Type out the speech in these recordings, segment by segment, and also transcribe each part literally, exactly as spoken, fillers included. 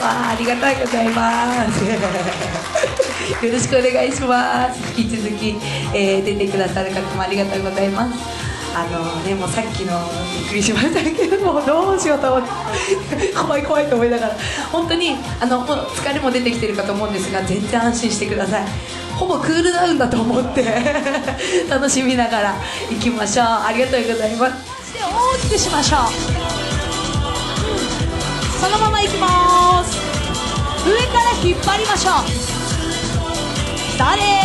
わあ、ありがとうございますよろしくお願いします。引き続き、えー、出てくださる方もありがとうございます。あのね、もうさっきのびっくりしましたけども、どうしようと思って怖い怖いと思いながら、本当にあのもう疲れも出てきてるかと思うんですが、全然安心してください。ほぼクールダウンだと思って楽しみながら行きましょう。ありがとうございます。で大きくしましょう。そのまま行きます。上から引っ張りましょう。そうです。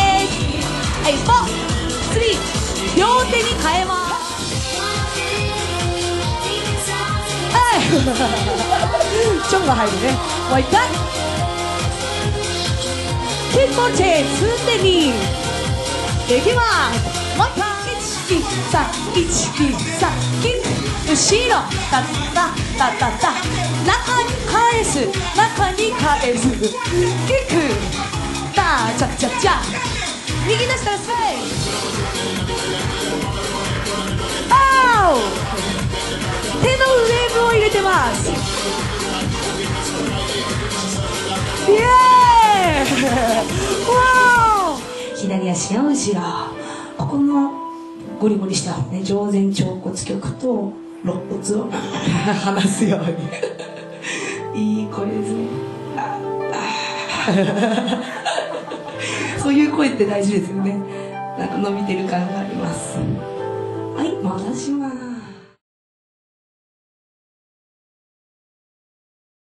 はい、フォー、スリー、両手に変えます。チョンが入るね。もう一回キモチ積んでにできます。もう一回いちにさんいちにさんキック後ろタッタタタタ中に返す中に返すキックタチャチャチャ右出したらスイ手のウェーブを入れてます。イエーイわー左足の後ろ、ここのゴリゴリしたね、上前腸骨極と肋骨を離すようにいい声ですね。そういう声って大事ですよね。なんか伸びてる感があります。はい、戻します。